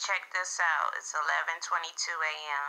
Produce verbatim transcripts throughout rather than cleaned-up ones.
Check this out. It's eleven twenty-two a m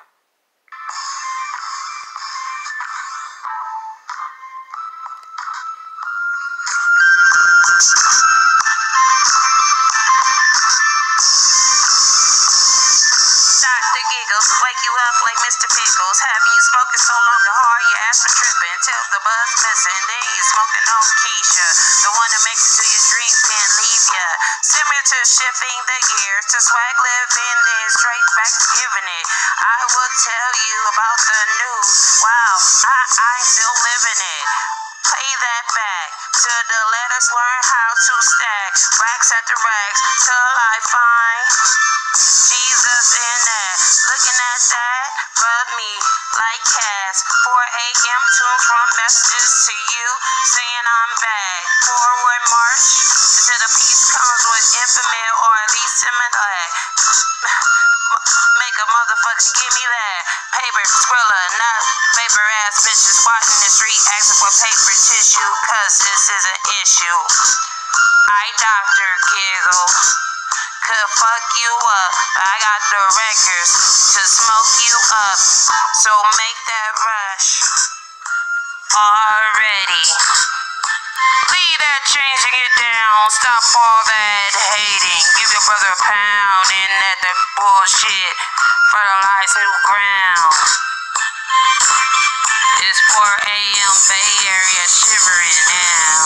Doctor Giggles, wake you up like Mister Pickles. Having you smoking so long and hard, your ass for tripping. Till the buzz missing, then you smoking on Keisha. The one that makes it to your dreams can't leave ya. Similar to shifting the gears to swag living, then straight back to giving it. I will tell you about the news. Wow, I, I'm still living it. Play that back till the letters learn how to stack. Racks after racks till I find Jesus in that. Looking at that, rub me like cats. four a m tune from messages to you saying I'm back. Forward march until the peace comes with infinite or at least similar. Make a motherfucker give me that paper squirrel, not paper ass bitches squatting the street asking for paper tissue, cause this is an issue. I Doctor Giggle could fuck you up. I got the records to smoke you up, so make that rush already. Leave that change and get down. Stop all that hating. Give your brother a pound and let that bullshit fertilize new ground. It's four a m Bay Area shivering now.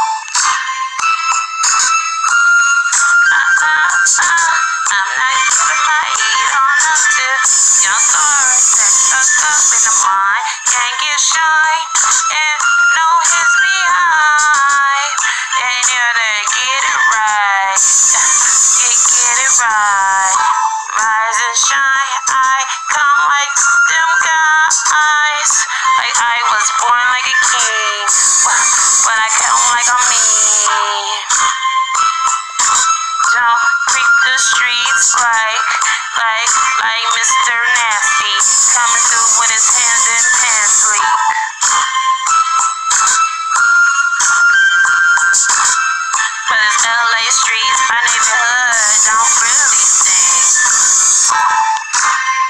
Uh, uh, uh, I'm not giving my heat on up to young stars that tucked up in the mind. Can't get shine and no his behind. And yeah, they get it right. Get, get it right. Rise and shine. I come like them guys. Like I was born like a king, but I come like a mean. Don't creep the streets like, like, like Mister Nasty, coming through with his hands in pants sleep. But it's L A streets, my neighborhood don't really stink.